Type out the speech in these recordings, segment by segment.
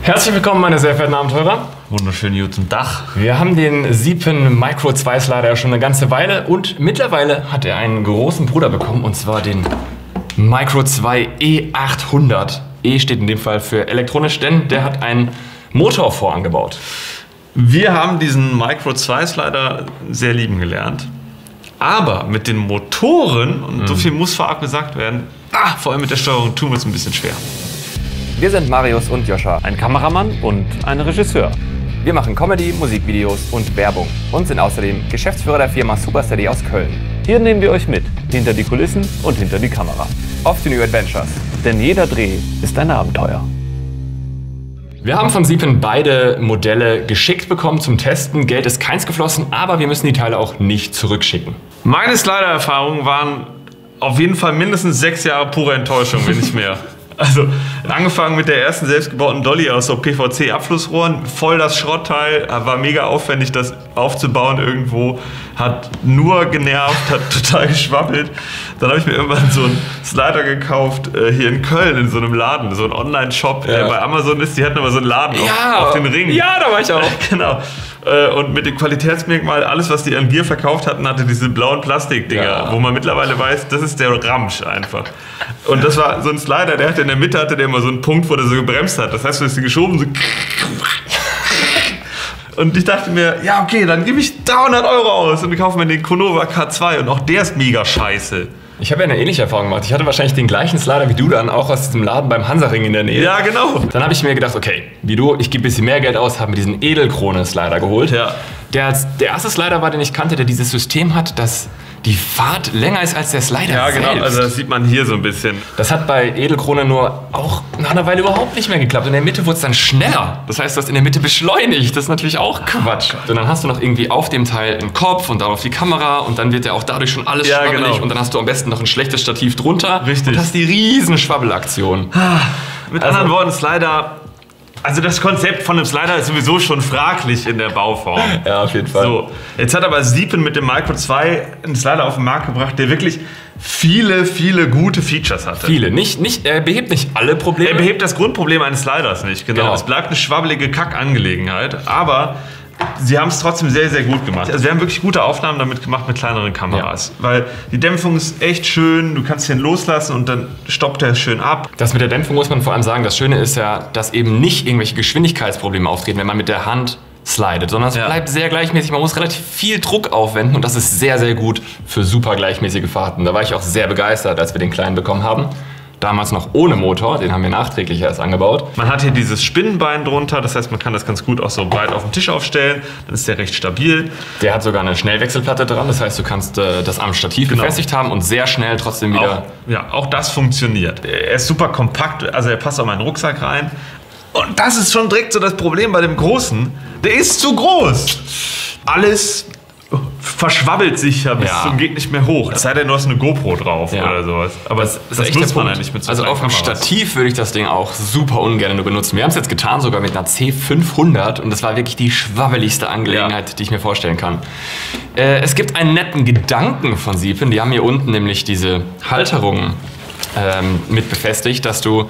Herzlich willkommen, meine sehr verehrten Abenteurer. Wunderschönen guten Tag. Wir haben den Siepen Micro 2 Slider schon eine ganze Weile und mittlerweile hat er einen großen Bruder bekommen, und zwar den Micro 2 E800. E steht in dem Fall für elektronisch, denn der hat einen Motor vorangebaut. Wir haben diesen Micro 2 Slider sehr lieben gelernt. Aber mit den Motoren, und so viel muss vorab gesagt werden, vor allem mit der Steuerung tun wir uns ein bisschen schwer. Wir sind Marius und Joscha. Ein Kameramann und ein Regisseur. Wir machen Comedy, Musikvideos und Werbung und sind außerdem Geschäftsführer der Firma Supersteady aus Köln. Hier nehmen wir euch mit, hinter die Kulissen und hinter die Kamera. Off to New Adventures. Denn jeder Dreh ist ein Abenteuer. Wir haben von Siepen beide Modelle geschickt bekommen zum Testen. Geld ist keins geflossen, aber wir müssen die Teile auch nicht zurückschicken. Meine Slider-Erfahrungen waren auf jeden Fall mindestens 6 Jahre pure Enttäuschung, wenn nicht mehr. Also angefangen mit der ersten selbstgebauten Dolly aus so PVC-Abflussrohren, voll das Schrottteil, war mega aufwendig, das aufzubauen irgendwo, hat nur genervt, hat total geschwabbelt. Dann habe ich mir irgendwann so einen Slider gekauft, hier in Köln in so einem Laden, so ein Online-Shop, der bei Amazon ist, die hatten aber so einen Laden auf den Ring. Ja, da war ich auch. Genau. Und mit dem Qualitätsmerkmal, alles was die an Gear verkauft hatten, hatte diese blauen Plastikdinger, wo man mittlerweile weiß, das ist der Ramsch einfach. Und das war so ein Slider, der hatte in der Mitte immer so einen Punkt, wo der so gebremst hat. Das heißt, du hast ihn geschoben, so. Und ich dachte mir, ja okay, dann gebe ich 300 € aus und wir kaufen mir den Conova K2 und auch der ist mega scheiße. Ich habe ja eine ähnliche Erfahrung gemacht. Ich hatte wahrscheinlich den gleichen Slider wie du dann, auch aus diesem Laden beim Hansaring in der Nähe. Ja, genau. Dann habe ich mir gedacht, okay, wie du, ich gebe ein bisschen mehr Geld aus, habe mir diesen Edelkrone-Slider geholt. Ja. Der erste Slider war, den ich kannte, der dieses System hat, dass die Fahrt länger ist als der Slider Ja, genau. selbst. Also das sieht man hier so ein bisschen. Das hat bei Edelkrone nur auch nach einer Weile überhaupt nicht mehr geklappt. In der Mitte wurde es dann schneller. Das heißt, du hast in der Mitte beschleunigt. Das ist natürlich auch Quatsch. Und dann hast du noch irgendwie auf dem Teil einen Kopf und darauf die Kamera und dann wird ja auch dadurch schon alles schwabbelig. Genau. Und dann hast du am besten noch ein schlechtes Stativ drunter. Richtig. Und hast die riesen Schwabbelaktion. Mit anderen Worten, Slider. Also das Konzept von einem Slider ist sowieso schon fraglich in der Bauform. Ja, auf jeden Fall. So, jetzt hat aber Siepen mit dem Micro 2 einen Slider auf den Markt gebracht, der wirklich viele gute Features hatte. Viele. Er behebt nicht alle Probleme. Er behebt das Grundproblem eines Sliders nicht, genau. Es bleibt eine schwabbelige Kackangelegenheit, aber sie haben es trotzdem sehr, sehr gut gemacht. Also wir haben wirklich gute Aufnahmen damit gemacht mit kleineren Kameras. Ja. Weil die Dämpfung ist echt schön, du kannst den loslassen und dann stoppt er schön ab. Das mit der Dämpfung muss man vor allem sagen. Das Schöne ist ja, dass eben nicht irgendwelche Geschwindigkeitsprobleme auftreten, wenn man mit der Hand slidet, sondern es bleibt sehr gleichmäßig. Man muss relativ viel Druck aufwenden und das ist sehr, sehr gut für super gleichmäßige Fahrten. Da war ich auch sehr begeistert, als wir den kleinen bekommen haben. Damals noch ohne Motor, den haben wir nachträglich erst angebaut. Man hat hier dieses Spinnenbein drunter, das heißt, man kann das ganz gut auch so breit auf den Tisch aufstellen. Dann ist der recht stabil. Der hat sogar eine Schnellwechselplatte dran, das heißt, du kannst das am Stativ befestigt haben und sehr schnell trotzdem wieder... Auch das funktioniert. Er ist super kompakt, also er passt auch in meinen Rucksack rein. Und das ist schon direkt so das Problem bei dem Großen. Der ist zu groß. Alles verschwabbelt sich ja bis zum geht nicht mehr hoch. Es sei denn, du hast eine GoPro drauf oder sowas. Aber das nutzt man eigentlich mit so Also auf dem Stativ würde ich das Ding auch super ungern nur benutzen. Wir haben es jetzt getan, sogar mit einer C500 und das war wirklich die schwabbeligste Angelegenheit, die ich mir vorstellen kann. Es gibt einen netten Gedanken von Siepen. Die haben hier unten nämlich diese Halterungen mit befestigt, dass du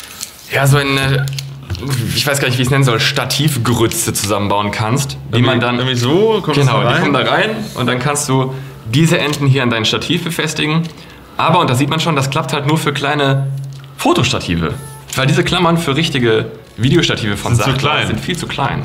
so eine... Ich weiß gar nicht, wie ich es nennen soll, Stativgrütze zusammenbauen kannst, die man dann... Nämlich so, die kommen da rein und dann kannst du diese Enden hier an dein Stativ befestigen. Aber, und da sieht man schon, das klappt halt nur für kleine Fotostative. Weil diese Klammern für richtige Videostative von Sachler sind viel zu klein.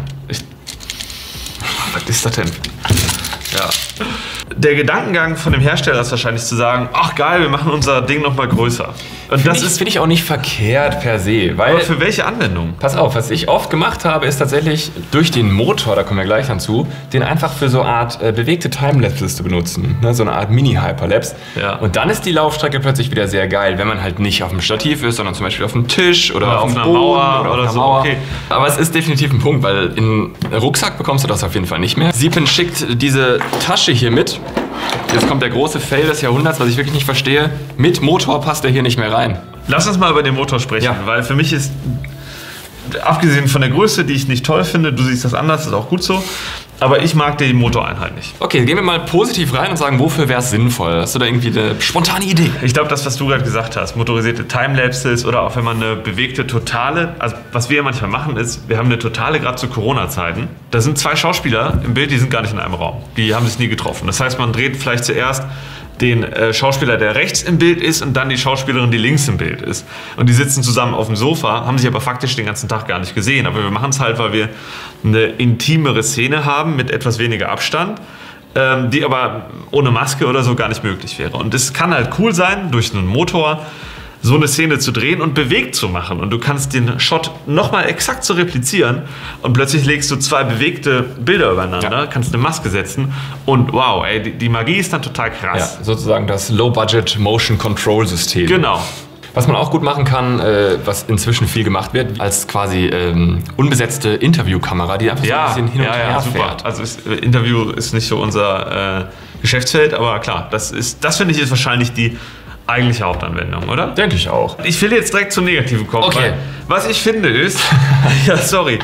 Was ist das denn? Ja. Der Gedankengang von dem Hersteller ist wahrscheinlich zu sagen, ach geil, wir machen unser Ding noch mal größer. Und das finde ich auch nicht verkehrt per se. Weil, aber für welche Anwendung? Pass auf, was ich oft gemacht habe, ist tatsächlich durch den Motor, da kommen wir gleich dazu, den einfach für so eine Art bewegte Timelapses zu benutzen. Ne? So eine Art Mini-Hyperlapse. Ja. Und dann ist die Laufstrecke plötzlich wieder sehr geil, wenn man halt nicht auf dem Stativ ist, sondern zum Beispiel auf dem Tisch oder auf einer Mauer oder so. Okay. Aber es ist definitiv ein Punkt, weil in Rucksack bekommst du das auf jeden Fall nicht mehr. Siepen schickt diese Tasche hier mit. Jetzt kommt der große Fail des Jahrhunderts, was ich wirklich nicht verstehe. Mit Motor passt der hier nicht mehr rein. Lass uns mal über den Motor sprechen, weil für mich ist, abgesehen von der Größe, die ich nicht toll finde, du siehst das anders, ist auch gut so, Aber ich mag die Motoreinheit nicht. Okay, gehen wir mal positiv rein und sagen, wofür wäre es sinnvoll? Hast du da irgendwie eine spontane Idee? Ich glaube, das, was du gerade gesagt hast, motorisierte Timelapses oder auch wenn man eine bewegte Totale, also was wir ja manchmal machen ist, wir haben eine Totale gerade zu Corona-Zeiten. Da sind 2 Schauspieler im Bild, die sind gar nicht in einem Raum. Die haben sich nie getroffen. Das heißt, man dreht vielleicht zuerst den Schauspieler, der rechts im Bild ist und dann die Schauspielerin, die links im Bild ist. Und die sitzen zusammen auf dem Sofa, haben sich aber faktisch den ganzen Tag gar nicht gesehen. Aber wir machen es halt, weil wir eine intimere Szene haben mit etwas weniger Abstand, die aber ohne Maske oder so gar nicht möglich wäre. Und es kann halt cool sein, durch einen Motor so eine Szene zu drehen und bewegt zu machen. Und du kannst den Shot nochmal exakt so replizieren und plötzlich legst du 2 bewegte Bilder übereinander, kannst eine Maske setzen und wow, ey, die Magie ist dann total krass. Ja, sozusagen das Low-Budget Motion Control System. Genau. Was man auch gut machen kann, was inzwischen viel gemacht wird, als quasi unbesetzte Interviewkamera, die einfach so ein bisschen hin und her fährt. Also Interview ist nicht so unser Geschäftsfeld, aber klar, das finde ich ist wahrscheinlich die eigentliche Hauptanwendung, oder? Denke ich auch. Ich will jetzt direkt zum Negativen kommen. Okay. Was ich finde ist, ja, sorry,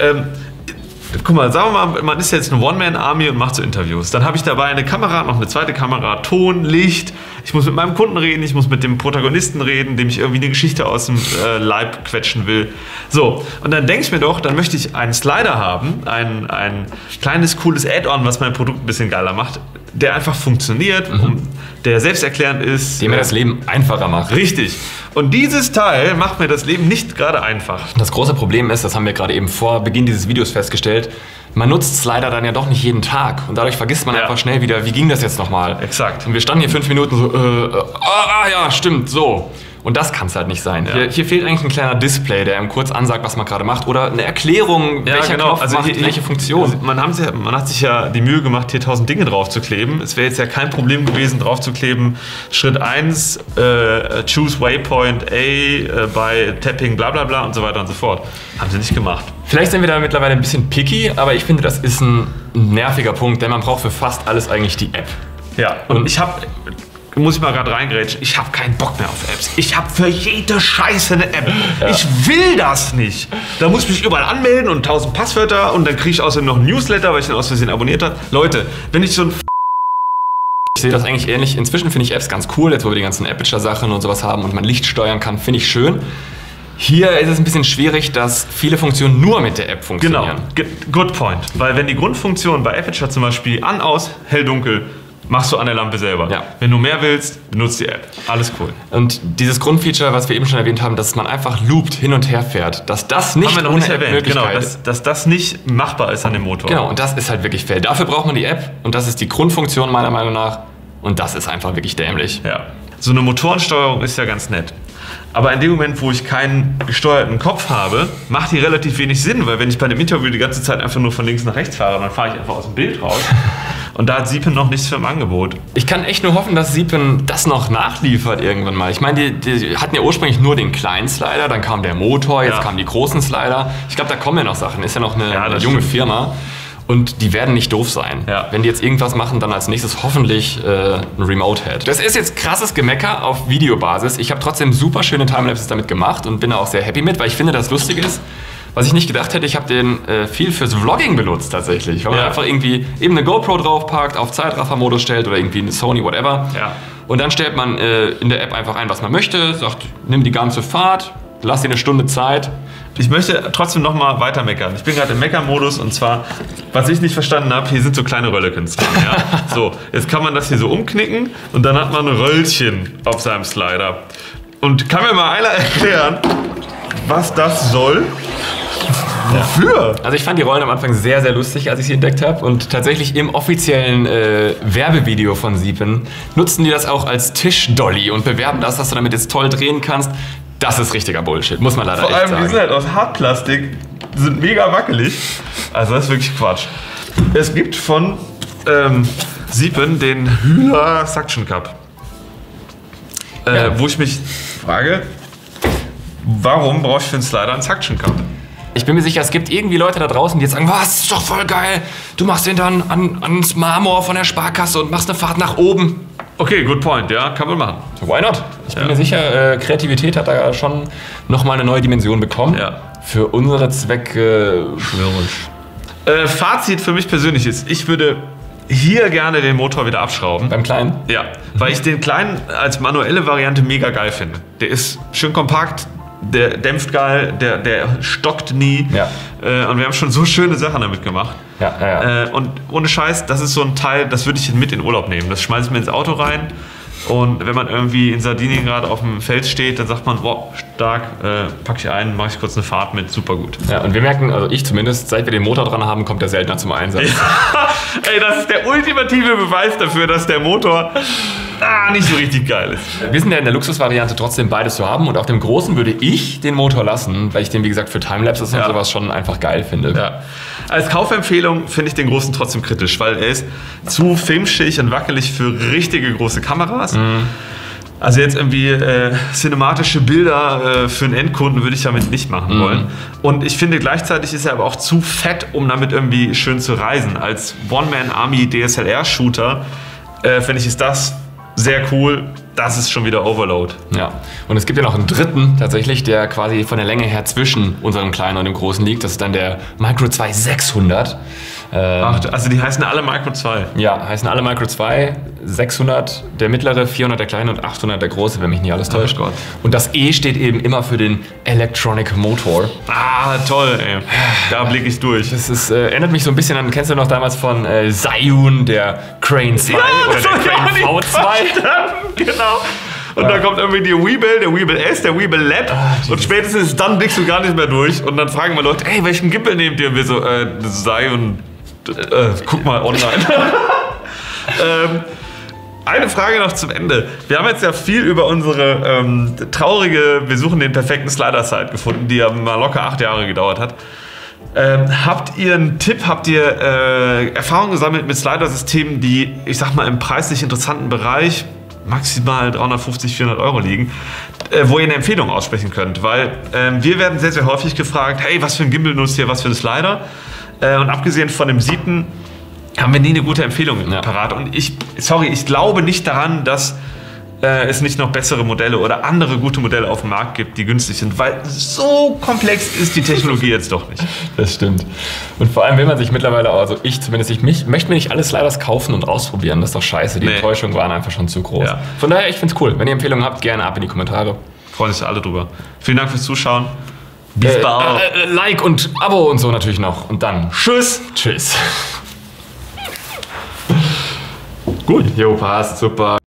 guck mal, sagen wir mal, man ist jetzt eine One-Man-Army und macht so Interviews. Dann habe ich dabei eine Kamera, noch eine zweite Kamera, Ton, Licht. Ich muss mit meinem Kunden reden, ich muss mit dem Protagonisten reden, dem ich irgendwie eine Geschichte aus dem Leib quetschen will. So, und dann denke ich mir doch, dann möchte ich einen Slider haben, ein kleines, cooles Add-on, was mein Produkt ein bisschen geiler macht, der einfach funktioniert, der selbsterklärend ist. Der mir das Leben einfacher macht. Richtig. Und dieses Teil macht mir das Leben nicht gerade einfach. Das große Problem ist, das haben wir gerade eben vor Beginn dieses Videos festgestellt, man nutzt Slider dann ja doch nicht jeden Tag. Und dadurch vergisst man einfach schnell wieder, wie ging das jetzt nochmal? Exakt. Und wir standen hier 5 Minuten so, ja, stimmt, so. Und das kann es halt nicht sein. Ja. Hier fehlt eigentlich ein kleiner Display, der einem kurz ansagt, was man gerade macht. Oder eine Erklärung, welcher Knopf macht welche Funktion. Also man hat sich ja die Mühe gemacht, hier 1000 Dinge drauf zu kleben. Es wäre jetzt ja kein Problem gewesen, drauf zu kleben. Schritt 1, choose Waypoint A bei Tapping, bla bla bla und so weiter und so fort. Haben sie nicht gemacht. Vielleicht sind wir da mittlerweile ein bisschen picky, aber ich finde, das ist ein nerviger Punkt, denn man braucht für fast alles eigentlich die App. Ja, und muss ich mal gerade reingrätschen, ich habe keinen Bock mehr auf Apps. Ich habe für jede Scheiße eine App. Ja. Ich will das nicht. Da muss ich mich überall anmelden und 1000 Passwörter und dann kriege ich außerdem noch ein Newsletter, weil ich den aus Versehen abonniert habe. Leute, wenn ich so ein Ich sehe das eigentlich ähnlich. Inzwischen finde ich Apps ganz cool, jetzt wo wir die ganzen Aperture-Sachen und sowas haben und man Licht steuern kann, finde ich schön. Hier ist es ein bisschen schwierig, dass viele Funktionen nur mit der App funktionieren. Genau, good point. Weil wenn die Grundfunktion bei Aperture zum Beispiel an, aus, hell, dunkel, machst du an der Lampe selber. Ja. Wenn du mehr willst, benutzt die App. Alles cool. Und dieses Grundfeature, was wir eben schon erwähnt haben, dass man einfach loopt, hin und her fährt, dass das nicht haben wir noch ohne nicht erwähnt. Genau, ist. dass das nicht machbar ist an dem Motor. Genau, und das ist halt wirklich fail. Dafür braucht man die App und das ist die Grundfunktion meiner Meinung nach und das ist einfach wirklich dämlich. Ja. So eine Motorensteuerung ist ja ganz nett. Aber in dem Moment, wo ich keinen gesteuerten Kopf habe, macht die relativ wenig Sinn, weil wenn ich bei dem Interview die ganze Zeit einfach nur von links nach rechts fahre, dann fahre ich einfach aus dem Bild raus. Und da hat Siepen noch nichts für im Angebot. Ich kann echt nur hoffen, dass Siepen das noch nachliefert irgendwann mal. Ich meine, die hatten ja ursprünglich nur den kleinen Slider, dann kam der Motor, jetzt kamen die großen Slider. Ich glaube, da kommen ja noch Sachen. Ist ja noch eine junge Firma. Und die werden nicht doof sein. Ja. Wenn die jetzt irgendwas machen, dann als nächstes hoffentlich ein Remote-Head. Das ist jetzt krasses Gemecker auf Videobasis. Ich habe trotzdem super schöne Timelapses damit gemacht und bin da auch sehr happy mit, weil ich finde, das Lustige ist, was ich nicht gedacht hätte, ich habe den viel fürs Vlogging benutzt tatsächlich. Weil man einfach irgendwie eben eine GoPro draufpackt, auf Zeitraffer-Modus stellt oder irgendwie eine Sony, whatever. Ja. Und dann stellt man in der App einfach ein, was man möchte, sagt, nimm die ganze Fahrt, lass dir eine Stunde Zeit. Ich möchte trotzdem noch mal weiter meckern. Ich bin gerade im Mecker-Modus und zwar, was ich nicht verstanden habe, hier sind so kleine Röllekens drin. Ja? So, jetzt kann man das hier so umknicken und dann hat man ein Röllchen auf seinem Slider. Und kann mir mal einer erklären, was das soll? Wofür? Also ich fand die Rollen am Anfang sehr, sehr lustig, als ich sie entdeckt habe. Und tatsächlich im offiziellen Werbevideo von Siepen nutzen die das auch als Tischdolly und bewerben das, dass du damit jetzt toll drehen kannst. Das ist richtiger Bullshit, muss man leider echt sagen. Vor allem, die sind halt aus Hartplastik, sind mega wackelig. Also das ist wirklich Quatsch. Es gibt von Siepen den Hühler Suction Cup. Wo ich mich frage, warum brauche ich für einen Slider einen Suction Cup? Ich bin mir sicher, es gibt irgendwie Leute da draußen, die jetzt sagen, was, ist doch voll geil. Du machst den dann ans Marmor von der Sparkasse und machst eine Fahrt nach oben. Okay, good point, ja, kann man machen. Why not? Ich bin mir sicher, Kreativität hat da schon nochmal eine neue Dimension bekommen. Ja. Für unsere Zwecke schwörerisch. Fazit für mich persönlich ist, ich würde hier gerne den Motor wieder abschrauben. Beim Kleinen? Ja, weil ich den Kleinen als manuelle Variante mega geil finde. Der ist schön kompakt, der dämpft geil, der stockt nie. Ja. Und wir haben schon so schöne Sachen damit gemacht. Ja. Und ohne Scheiß, das ist so ein Teil, das würde ich mit in Urlaub nehmen. Das schmeiße ich mir ins Auto rein. Und wenn man irgendwie in Sardinien gerade auf dem Fels steht, dann sagt man, boah, stark, pack ich ein, mache ich kurz eine Fahrt mit, super gut. Ja, und wir merken, also ich zumindest, seit wir den Motor dran haben, kommt der seltener zum Einsatz. Ja. Ey, das ist der ultimative Beweis dafür, dass der Motor nicht so richtig geil ist. Wir sind ja in der Luxusvariante trotzdem beides zu haben und auf dem Großen würde ich den Motor lassen, weil ich den, wie gesagt, für Timelapses und sowas schon einfach geil finde. Ja. Als Kaufempfehlung finde ich den Großen trotzdem kritisch, weil er ist zu filmschig und wackelig für richtige große Kameras. Also jetzt irgendwie cinematische Bilder für einen Endkunden würde ich damit nicht machen wollen. Und ich finde gleichzeitig ist er aber auch zu fett, um damit irgendwie schön zu reisen. Als One-Man-Army DSLR-Shooter finde ich, ist das sehr cool. Das ist schon wieder Overload. Ja, und es gibt ja noch einen dritten tatsächlich, der quasi von der Länge her zwischen unserem Kleinen und dem Großen liegt. Das ist dann der Micro 2 600. Ach, also die heißen alle Micro 2? Ja, heißen alle Micro 2, 600 der mittlere, 400 der kleine und 800 der große, wenn mich nicht alles täuscht. Gott. Und das E steht eben immer für den Electronic Motor. Ah, toll, ey. Da blicke ich durch. Das ist, erinnert mich so ein bisschen an, kennst du noch damals von Zhiyun, der Crane 2 oder der Crane V2? Genau. Und dann kommt irgendwie die Weebill, der Weebill S, der Weebill Lab. Und spätestens dann blickst du gar nicht mehr durch. Und dann fragen wir Leute, ey, welchen Gimbal nehmt ihr? Und wir so, das sei und guck mal online. Eine Frage noch zum Ende. Wir haben jetzt ja viel über unsere traurige, wir suchen den perfekten Slider-Site gefunden, die ja mal locker 8 Jahre gedauert hat. Habt ihr einen Tipp, habt ihr Erfahrungen gesammelt mit Slider-Systemen, die, ich sag mal, im preislich interessanten Bereich maximal 350, 400 Euro liegen, wo ihr eine Empfehlung aussprechen könnt? Weil wir werden sehr, sehr häufig gefragt, hey, was für ein Gimbal nutzt ihr, was für ein Slider? Und abgesehen von dem Sieten haben wir nie eine gute Empfehlung parat. Und ich glaube nicht daran, dass es nicht noch bessere Modelle oder andere gute Modelle auf dem Markt gibt, die günstig sind, weil so komplex ist die Technologie jetzt doch nicht. Das stimmt. Und vor allem will man sich mittlerweile, also ich zumindest, möchte mir nicht alle Sliders kaufen und ausprobieren. Das ist doch scheiße. Die Enttäuschungen waren einfach schon zu groß. Ja. Von daher, ich finde es cool. Wenn ihr Empfehlungen habt, gerne ab in die Kommentare. Freuen sich alle drüber. Vielen Dank fürs Zuschauen. Bis bald. Like und Abo und so natürlich noch. Und dann Tschüss. Tschüss. Gut. Jo, passt. Super.